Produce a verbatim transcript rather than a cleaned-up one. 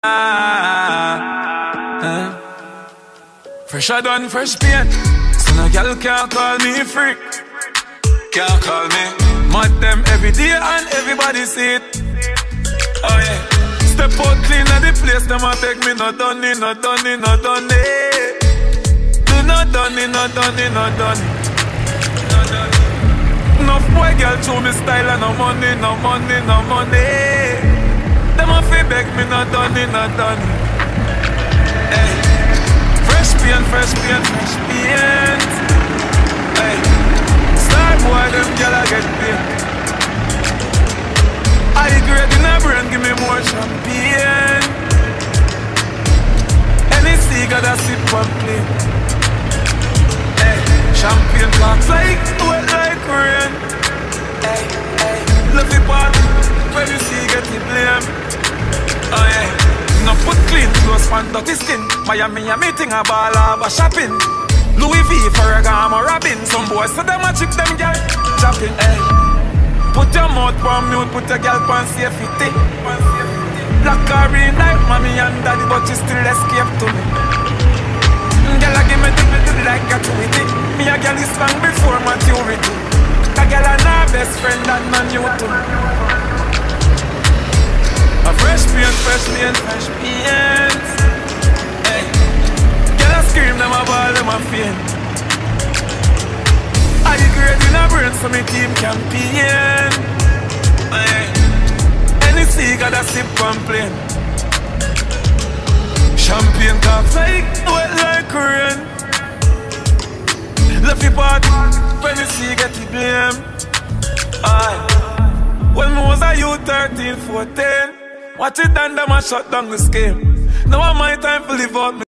Uh, fresh I done, fresh paint. So no girl can't call me freak. Can't call me. Mad them every day and everybody see it. Oh yeah. Step out clean at the place, them a beg me not done it, not done it, not done it. Do not done it, not done it, not done it. Enough boy girl show me style and no money, no money, no money. Them a fi beg me not done it, not done it. Hey. Fresh paint, fresh paint, fresh paint. Hey. Star boy, them gyal a get paid. I grade in a brain, give me more champagne. Any C got a sip and play. Hey. Champagne clocks like wet like rain. Hey, hey. Love it party when you see get the blame. Oh yeah. No put clean clothes on dirty skin. Miami a meeting a ball a shopping. Louis V, Ferragamo, Robin. Some boys so them a chip them girl chopping. Hey. Put your mouth on mute, put your girl on safety. Black her in like mommy and daddy, but she still escape to me. Girl a give me the middle like a tweety. Me a girl is strong before maturity. A girl and her best friend and man you too. A fresh paint, fresh paint, fresh paint. Hey. Girl a scream, them a ball, them a faint. I grade in a brain so me team campaign. Hey. Any C got a sip complain. Champagne cups like wet like rain. Love it party when you see get the blame. Aye. When I was a youth, thirteen, fourteen, watch it and them a shut down the scheme. Now my time to live out.